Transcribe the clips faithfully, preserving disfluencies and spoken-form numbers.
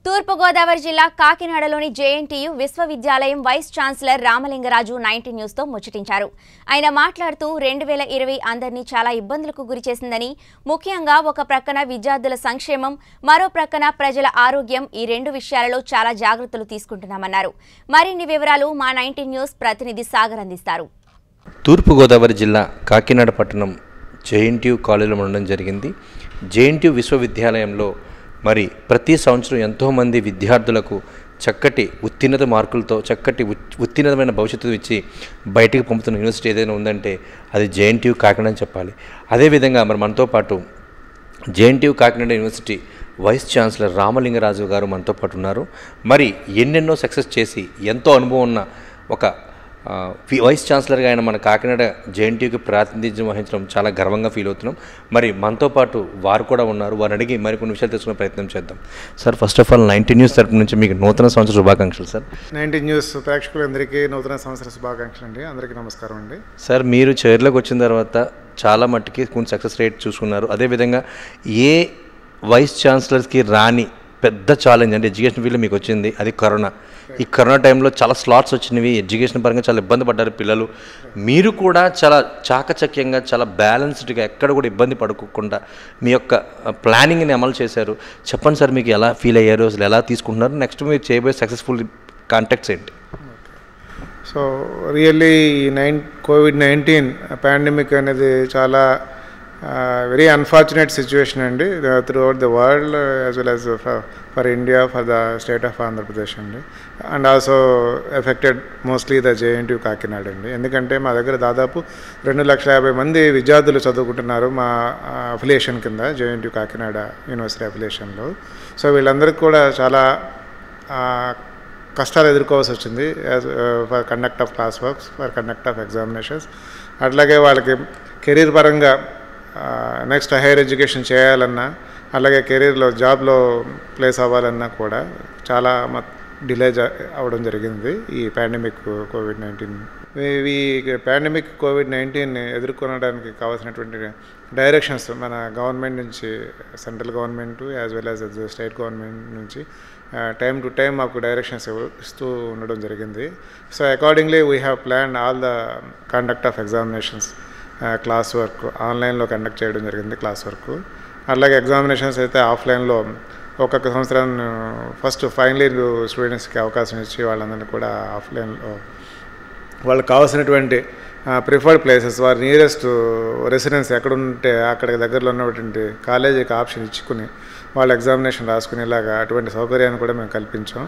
తూర్పు గోదావరి జిల్లా కాకినాడలోని జేఎన్టీయూ విశ్వవిద్యాలయం vice chancellor Ramalingaraju ninety news తో ముచ్చటించారు. ఆయన మాట్లాడుతూ రెండు వేల ఇరవై అందరినీ చాలా ఇబ్బందులకు గురిచేసిందని, ముఖ్యంగా ఒక ప్రక్కన విద్యార్థుల సంక్షేమం, మరో ప్రక్కన ప్రజల ఆరోగ్యం, ఈ రెండు విషయాలలో చాలా జాగ్రత్తలు తీసుకుంటున్నామన్నారు. మరిన్ని వివరాలు మా నైన్టీ న్యూస్ ప్రతినిధి సాగర్ అందిస్తారు. తూర్పు గోదావరి జిల్లా కాకినాడ పట్టణం జేఎన్టీయూ కాలేజీలో ఉండడం జరిగింది. జేఎన్టీయూ విశ్వవిద్యాలయంలో మరి ప్రతి సంవత్సరం ఎంతోమంది విద్యార్థులకు చక్కటి ఉత్తీర్ణత మార్కులతో చక్కటి ఉత్తీర్ణమైన భవిష్యత్తు ఇచ్చి బయటికి పంపుతున్న యూనివర్సిటీ ఏదైనా ఉందంటే అది జేఎన్టీయూ కాకినాడ అని చెప్పాలి. అదేవిధంగా మరి మనతో పాటు JNTU Kakinada university vice chancellor Ramalingaraju గారు మనతో పాటు ఉన్నారు. మరి ఎన్నెన్నో సక్సెస్ చేసి ఎంతో అనుభవం ఉన్న ఒక వైస్ ఛాన్సలర్గా ఆయన మన కాకినాడ జేఎన్టీయూకి ప్రాతినిధ్యం వహించడం చాలా గర్వంగా ఫీల్ అవుతున్నాం. మరి మనతో పాటు వారు కూడా ఉన్నారు. వారిని అడిగి మరికొన్ని విషయాలు తెలుసుకునే ప్రయత్నం చేద్దాం. Sir, first of all ninety news తరపు నుంచి మీకు నూతన సంవత్సర శుభాకాంక్షలు. సార్, నైన్టీ న్యూస్ ప్రేక్షకులందరికీ నూతన సంవత్సర శుభాకాంక్షలు అండి. అందరికీ నమస్కారం అండి. సార్, మీరు చైర్లోకి వచ్చిన తర్వాత చాలా మట్టుకి కొంచెం సక్సెస్ రేట్ చూసుకున్నారు. అదేవిధంగా ఏ వైస్ ఛాన్సలర్స్కి రాని పెద్ద ఛాలెంజ్ అంటే ఎడ్యుకేషన్ ఫీల్డ్ మీకు వచ్చింది, అది కరోనా. ఈ కరోనా టైంలో చాలా స్లాట్స్ వచ్చినవి, ఎడ్యుకేషన్ పరంగా చాలా ఇబ్బంది పడ్డారు పిల్లలు. మీరు కూడా చాలా చాకచక్యంగా, చాలా బ్యాలెన్స్డ్గా, ఎక్కడ కూడా ఇబ్బంది పడుకోకుండా మీ యొక్క ప్లానింగ్ని అమలు చేశారు. చెప్పండి సార్, మీకు ఎలా ఫీల్ అయ్యారు, అసలు ఎలా తీసుకుంటున్నారు, నెక్స్ట్ మీరు చేయబోయే సక్సెస్ఫుల్ కాంటాక్ట్స్ ఏంటి? So really nine Covid nineteen pandemic అనేది చాలా వెరీ అన్ఫార్చునేట్ సిచ్యువేషన్ అండి through out the world as well as for India, for the state of Andhra Pradesh అండి. And also affected mostly the JNTU Kakinada అండి. ఎందుకంటే మా దగ్గర దాదాపు రెండు లక్షల యాభై మంది విద్యార్థులు చదువుకుంటున్నారు మా అఫిలియేషన్ కింద, జేఎన్టీయూ కాకినాడ యూనివర్సిటీ అఫిలియేషన్లో. సో వీళ్ళందరికీ కూడా చాలా కష్టాలు ఎదుర్కోవాల్సి వచ్చింది for conduct of class works, for conduct of examinations. అట్లాగే వాళ్ళకి కెరీర్ పరంగా నెక్స్ట్ హైయర్ ఎడ్యుకేషన్ చేయాలన్నా, అలాగే కెరీర్లో జాబ్లో ప్లేస్ అవ్వాలన్నా కూడా చాలా డిలే అవ్వడం జరిగింది ఈ పాండమిక్ కోవిడ్ నైన్టీన్. ఈ పాండమిక్ కోవిడ్ నైన్టీన్ ఎదుర్కొనడానికి కావాల్సినటువంటి డైరెక్షన్స్ మన గవర్నమెంట్ నుంచి, central government as well as state government నుంచి టైం టు టైం మాకు డైరెక్షన్స్ ఇస్తూ ఉండడం జరిగింది. So accordingly we have plan all the conduct of examinations, class work ఆన్లైన్లో కండక్ట్ చేయడం జరిగింది క్లాస్ వర్క్. అలాగే ఎగ్జామినేషన్స్ అయితే ఆఫ్లైన్లో ఒక్కొక్క సంవత్సరం ఫస్ట్ ఫైనల్ ఇయర్ స్టూడెంట్స్కి అవకాశం ఇచ్చి వాళ్ళందరినీ కూడా ఆఫ్లైన్లో వాళ్ళకి కావాల్సినటువంటి ప్రిఫర్డ్ ప్లేసెస్, వారి నియరెస్ట్ రెసిడెన్స్ ఎక్కడుంటే అక్కడికి దగ్గరలో ఉన్నటువంటి కాలేజీకి ఆప్షన్ ఇచ్చుకుని వాళ్ళు ఎగ్జామినేషన్ రాసుకునేలాగా అటువంటి సౌకర్యాన్ని కూడా మేము కల్పించాం.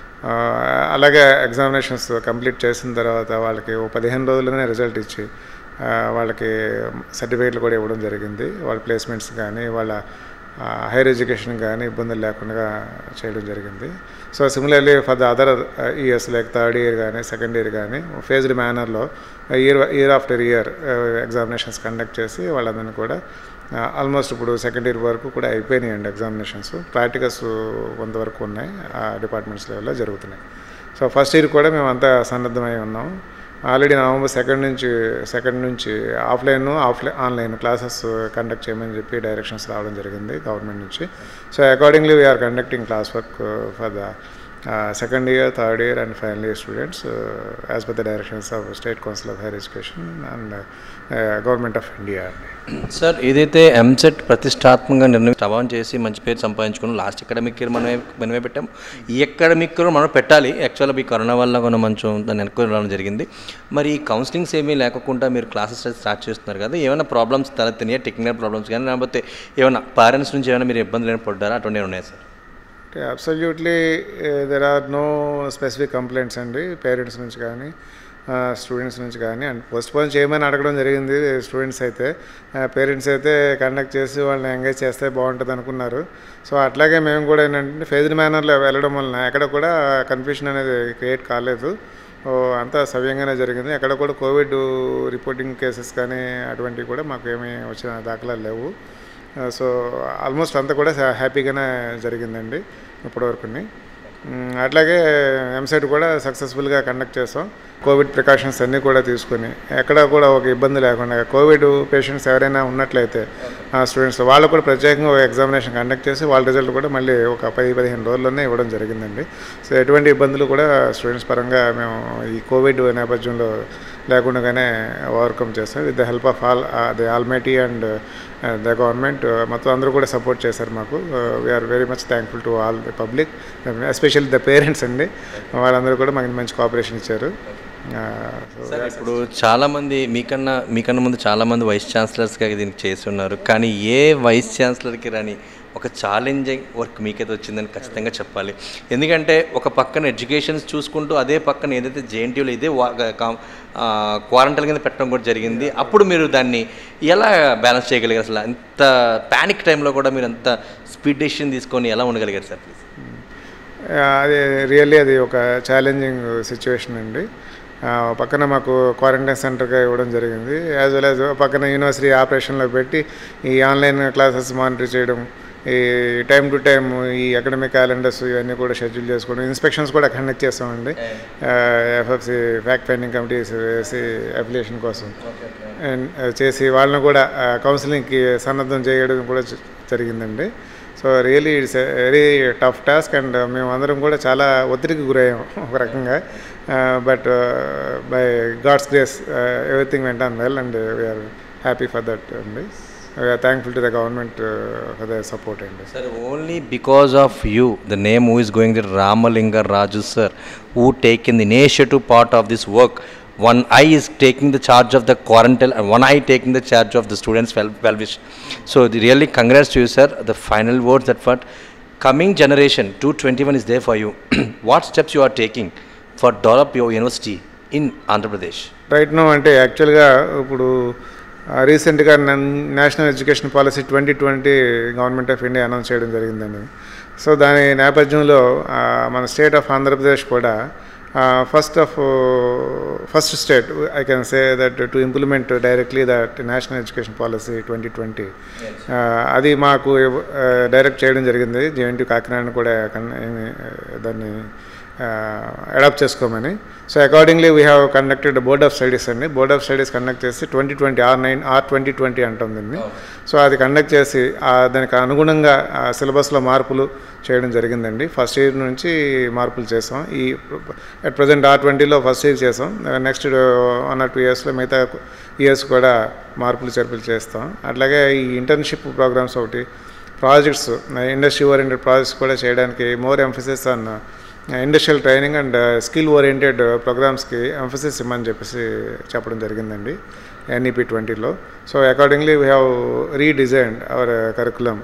అలాగే ఎగ్జామినేషన్స్ కంప్లీట్ చేసిన తర్వాత వాళ్ళకి ఓ పదిహేను రోజుల్లోనే రిజల్ట్ ఇచ్చి వాళ్ళకి సర్టిఫికేట్లు కూడా ఇవ్వడం జరిగింది. వాళ్ళ ప్లేస్మెంట్స్ కానీ వాళ్ళ హైయర్ ఎడ్యుకేషన్ కానీ ఇబ్బందులు లేకుండా చేయడం జరిగింది. So similarly for the other years like third year కానీ సెకండ్ ఇయర్ కానీ ఫేజ్డ్ మేనర్లో year year after year examinations conduct చేసి వాళ్ళందరినీ కూడా ఆల్మోస్ట్ ఇప్పుడు సెకండ్ ఇయర్ వరకు కూడా అయిపోయినాయండి ఎగ్జామినేషన్స్. ప్రాక్టికల్స్ కొంతవరకు ఉన్నాయి, ఆ డిపార్ట్మెంట్స్ లెవెల్లో జరుగుతున్నాయి. సో ఫస్ట్ ఇయర్ కూడా మేము అంతా సన్నద్ధమై ఉన్నాం. ఆల్రెడీ నవంబర్ సెకండ్ నుంచి సెకండ్ నుంచి offline offline online classes conduct చేయమని చెప్పి డైరెక్షన్స్ రావడం జరిగింది గవర్నమెంట్ నుంచి. So accordingly we are conducting class work for the second year, third year and final year students as per the directions of state council of higher education and government of India. Sir, ఏదైతే EAMCET ప్రతిష్టాత్మకంగా నిర్ణయం ప్రభావం చేసి మంచి పేరు సంపాదించుకున్నాం, last academic year మనమే మనమే పెట్టాము, ఈ అకాడమిక్ ఇయర్ మనం పెట్టాలి. యాక్చువల్గా ఈ కరోనా వల్ల కొన్ని మంచం దాన్ని వెనుకొని రావడం జరిగింది. మరి ఈ కౌన్సిలింగ్స్ ఏమీ లేకుండా మీరు క్లాసెస్ స్టార్ట్ చేస్తున్నారు కదా, ఏమైనా ప్రాబ్లమ్స్ తలెత్తినాయా, టెక్నికల్ ప్రాబ్లమ్స్ కానీ, లేకపోతే ఏమైనా పేరెంట్స్ నుంచి ఏమైనా మీరు ఇబ్బందులు ఏమైనా పడ్డారా, అటువంటి ఉన్నాయి sir? Absolutely there are no specific complaints అండి పేరెంట్స్ నుంచి కానీ స్టూడెంట్స్ నుంచి కానీ. అండ్ పోస్ట్పోన్ చేయమని అడగడం జరిగింది స్టూడెంట్స్ అయితే. పేరెంట్స్ అయితే కండక్ట్ చేసి వాళ్ళని ఎంగేజ్ చేస్తే బాగుంటుంది అనుకున్నారు. సో అట్లాగే మేము కూడా ఏంటంటే ఫేజ్డ్ మేనర్లో వెళ్ళడం వలన ఎక్కడ కూడా కన్ఫ్యూషన్ అనేది క్రియేట్ కాలేదు, అంతా సవ్యంగానే జరిగింది. ఎక్కడ కూడా కోవిడ్ రిపోర్టింగ్ కేసెస్ కానీ అటువంటివి కూడా మాకు ఏమీ వచ్చిన దాఖలాలు లేవు. సో ఆల్మోస్ట్ అంతా కూడా హ్యాపీగానే జరిగిందండి ఇప్పటివరకుని. అట్లాగే ఎంసెట్ కూడా సక్సెస్ఫుల్గా కండక్ట్ చేస్తాం. కోవిడ్ ప్రికాషన్స్ అన్నీ కూడా తీసుకుని ఎక్కడ కూడా ఒక ఇబ్బంది లేకుండా కోవిడ్ పేషెంట్స్ ఎవరైనా ఉన్నట్లయితే ఆ స్టూడెంట్స్ వాళ్ళు కూడా ప్రత్యేకంగా ఒక ఎగ్జామినేషన్ కండక్ట్ చేసి వాళ్ళ రిజల్ట్ కూడా మళ్ళీ ఒక పది పదిహేను రోజుల్లోనే ఇవ్వడం జరిగిందండి. సో ఎటువంటి ఇబ్బందులు కూడా స్టూడెంట్స్ పరంగా మేము ఈ కోవిడ్ నేపథ్యంలో లేకుండానే ఓవర్కమ్ చేస్తాం. With the help of all the almighty and the government మొత్తం అందరూ కూడా సపోర్ట్ చేశారు మాకు. We are very much thankful to all the public, especially the parents అండి. వాళ్ళందరూ కూడా మాకు మంచి కోఆపరేషన్ ఇచ్చారు. సార్ ఇప్పుడు చాలామంది మీకన్నా మీకన్నా ముందు చాలామంది వైస్ ఛాన్సలర్స్గా దీనికి చేసి ఉన్నారు, కానీ ఏ వైస్ ఛాన్సలర్కి రాని ఒక ఛాలెంజింగ్ వర్క్ మీకైతే వచ్చిందని ఖచ్చితంగా చెప్పాలి. ఎందుకంటే ఒక పక్కన ఎడ్యుకేషన్స్ చూసుకుంటూ అదే పక్కన ఏదైతే జేఎన్టీయూలో ఇదే క్వారంటైన్ కింద పెట్టడం కూడా జరిగింది. అప్పుడు మీరు దాన్ని ఎలా బ్యాలెన్స్ చేయగలిగారు? అసలు అంత ప్యానిక్ టైంలో కూడా మీరు అంత స్పీడ్ డెసిషన్ తీసుకొని ఎలా ఉండగలిగారు సార్ ప్లీజ్? అది రియల్లీ అది ఒక ఛాలెంజింగ్ సిచ్యువేషన్ అండి. పక్కన మాకు క్వారంటైన్ సెంటర్గా ఇవ్వడం జరిగింది. యాజ్ వెల్ యాజ్ పక్కన యూనివర్సిటీ ఆపరేషన్లో పెట్టి ఈ ఆన్లైన్ క్లాసెస్ మానిటర్ చేయడం, ఈ టైం టు టైం ఈ అకాడమిక్ క్యాలెండర్స్ ఇవన్నీ కూడా షెడ్యూల్ చేసుకోవడం, ఇన్స్పెక్షన్స్ కూడా కండక్ట్ చేస్తామండి. ఎఫ్ఎఫ్సి ఫ్యాక్ట్ ఫైండింగ్ కమిటీస్ వేసి అప్లికేషన్ కోసం చేసి వాళ్ళని కూడా కౌన్సిలింగ్కి సన్నద్ధం చేయడం కూడా జరిగిందండి. So really it's a very tough task and మేము అందరం కూడా చాలా ఒత్తిడికి గురయ్యాము ఒక రకంగా. But by god's grace everything went on well and we are happy for that అండి. We are thankful to the government uh, for their support. Sir, only because of you, the name who is going to Ramalinga Raju sir, who taken the initiative part of this work. One eye is taking the charge of the quarantine and one eye taking the charge of the students' well, well wish. So the really congrats to you, sir. The final words that what coming generation two twenty-one is there for you. What steps you are taking for develop your university in Andhra Pradesh? Right now, ante actually ga ipudu రీసెంట్గా national education policy twenty twenty government of India announce చేయడం జరిగిందండి. So దాని నేపథ్యంలో మన state of Andhra Pradesh కూడా first of first state I can say that to implement directly that national education policy twenty twenty అది మాకు direct చేయడం జరిగింది. జేఎన్టీయూ కాకినాడని కూడా దాన్ని అడాప్ట్ చేసుకోమని. So accordingly we have conducted board of studies అండి. బోర్డ్ ఆఫ్ స్టడీస్ కండక్ట్ చేసి twenty twenty R nine R twenty twenty అంటుందండి. సో అది కండక్ట్ చేసి దానికి అనుగుణంగా సిలబస్లో మార్పులు చేయడం జరిగిందండి. ఫస్ట్ ఇయర్ నుంచి మార్పులు చేసాం. ఈ అట్ ప్రజెంట్ ఆర్ ట్వంటీలో ఫస్ట్ ఇయర్ చేసాం. నెక్స్ట్ వన్ ఆర్ టూ ఇయర్స్లో మిగతా ఇయర్స్ కూడా మార్పులు చేర్పులు చేస్తాం. అట్లాగే ఈ ఇంటర్న్షిప్ ప్రోగ్రామ్స్ ఒకటి, ప్రాజెక్ట్స్, ఇండస్ట్రీ ఓరియంటెడ్ ప్రాజెక్ట్స్ కూడా చేయడానికి more emphasis on industrial training and skill oriented ప్రోగ్రామ్స్కి ఎంఫసిస్ ఇమ్మని చెప్పేసి చెప్పడం జరిగిందండి ఎన్ఈపి ట్వంటీలో. So accordingly we have redesigned our curriculum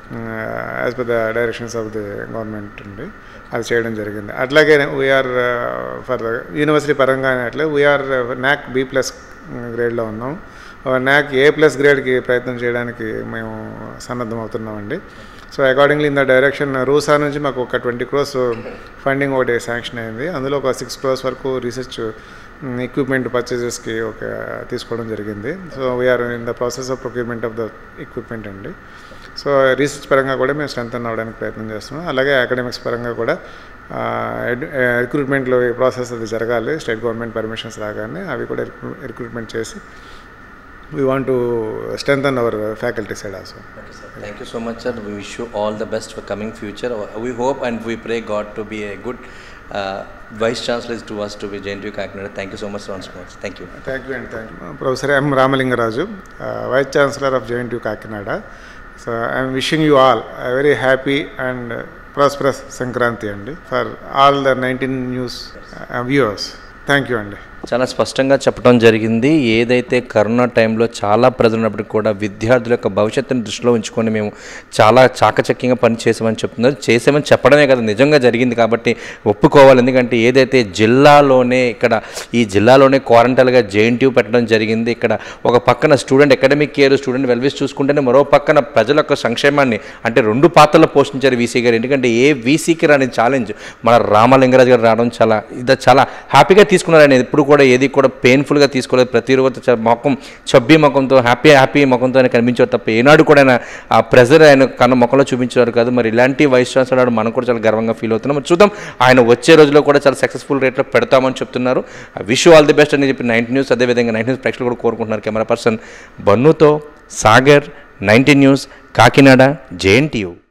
as per the directions of the government అండి. అది చేయడం జరిగింది. అట్లాగే వీఆర్ ఫర్ యూనివర్సిటీ పరంగా అట్లే వీఆర్ నాక్ బి ప్లస్ గ్రేడ్లో ఉన్నాం. నాక్ ఏ ప్లస్ గ్రేడ్కి ప్రయత్నం చేయడానికి మేము సన్నద్ధం అవుతున్నామండి. So accordingly in the direction RUSA నుంచి మాకు ఒక ట్వంటీ క్రోర్స్ ఫండింగ్ ఒకటి శాంక్షన్ అయింది. అందులో ఒక సిక్స్ క్రోర్స్ వరకు రీసెర్చ్ ఎక్విప్మెంట్ పర్చేజెస్కి ఒక తీసుకోవడం జరిగింది. So we are in the process of procurement of the equipment అండి. సో రీసెర్చ్ పరంగా కూడా మేము స్ట్రెంథెన్ అవ్వడానికి ప్రయత్నం చేస్తున్నాం. అలాగే అకాడమిక్స్ పరంగా కూడా రిక్రూట్మెంట్లో ఈ ప్రాసెస్ అది జరగాలి. స్టేట్ గవర్నమెంట్ పర్మిషన్స్ రాగానే అవి కూడా రిక్రూట్మెంట్ చేసి we want to strengthen our faculty side also. Okay, sir. Thank you so much, sir. We wish you all the best for coming future. We hope and we pray God to be a good uh, vice chancellor to us to be J N T U Kakinada. Thank you so much once more. Thank you. Thank you and thank you. Professor M. Ramalinga Raju, uh, Vice Chancellor of J N T U Kakinada. So I am wishing you all a very happy and uh, prosperous Sankranti andi for all the nineteen news uh, viewers. Thank you andi. చాలా స్పష్టంగా చెప్పడం జరిగింది. ఏదైతే corona టైంలో చాలా ప్రజలు ఉన్నప్పటికీ కూడా విద్యార్థుల యొక్క భవిష్యత్తుని దృష్టిలో ఉంచుకొని మేము చాలా చాకచక్యంగా పని చేసామని చెప్తున్నారు. చేసామని చెప్పడమే కదా, నిజంగా జరిగింది కాబట్టి ఒప్పుకోవాలి. ఎందుకంటే ఏదైతే జిల్లాలోనే ఇక్కడ ఈ జిల్లాలోనే క్వారంటైన్గా జేఎన్టీయూ పెట్టడం జరిగింది. ఇక్కడ ఒక పక్కన స్టూడెంట్ అకాడమిక్ కేర్, స్టూడెంట్ వెల్విస్ చూసుకుంటేనే మరో పక్కన ప్రజల యొక్క సంక్షేమాన్ని అంటే రెండు పాత్రలు పోషించారు వీసీ గారు. ఎందుకంటే ఏ వీసీకి రాని ఛాలెంజ్ మన రామలింగరాజు గారు రావడం చాలా ఇది చాలా హ్యాపీగా తీసుకున్నారు. ఆయన ఎప్పుడు కూడా ఏది కూడా పెయిన్ఫుల్గా తీసుకోలేదు. ప్రతిరోజు ముఖం చబ్బీ ముఖంతో హ్యాపీ హ్యాపీ ముఖంతో ఆయన కనిపించారు తప్ప ఏనాడు కూడా ఆయన ఆ ప్రెజర్ ఆయన కన్న ముఖంలో చూపించారు కాదు. మరి ఇలాంటి వైస్ ఛాన్సలర్ మనం కూడా చాలా గర్వంగా ఫీల్ అవుతున్నాం. మరి చూద్దాం ఆయన వచ్చే రోజుల్లో కూడా చాలా సక్సెస్ఫుల్ రేట్లో పెడతామని చెప్తున్నారు. విష్ ఆల్ ది బెస్ట్ అని చెప్పి నైన్టీ న్యూస్ అదేవిధంగా నైన్టీ న్యూస్ ప్రేక్షకులు కూడా కోరుకుంటున్నారు. కెమెరా పర్సన్ బన్నుతో Sagar, ninety news, Kakinada, JNTU.